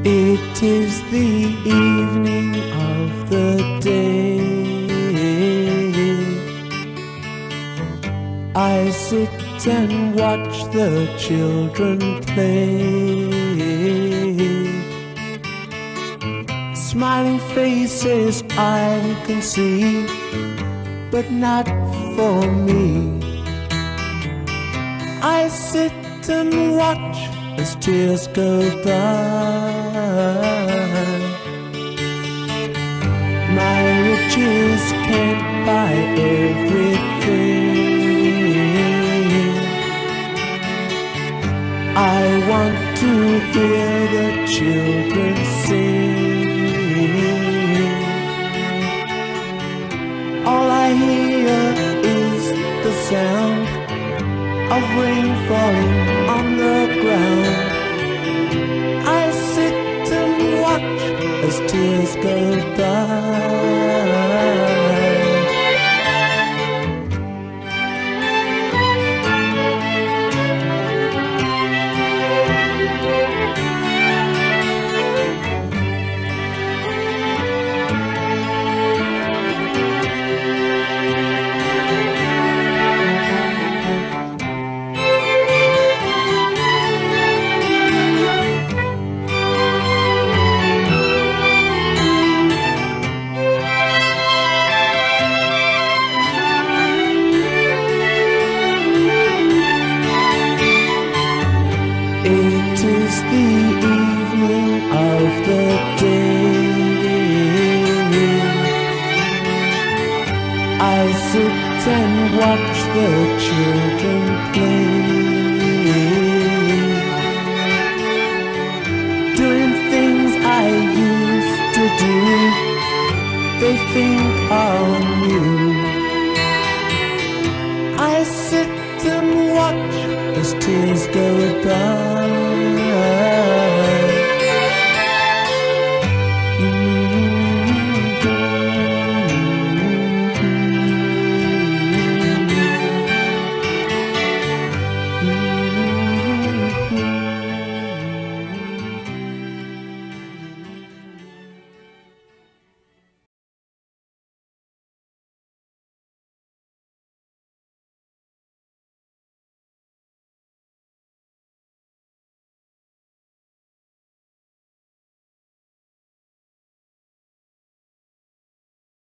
It is the evening of the day. I sit and watch the children play. Smiling faces I can see, but not for me. I sit and watch as tears go by. My riches can't buy everything. I want to hear the children sing. All I hear is the sound of rain falling on the ground. I sit and watch as tears go by. It is the evening of the day. I sit and watch the children play, doing things I used to do. They think are new. I sit and watch as tears go by.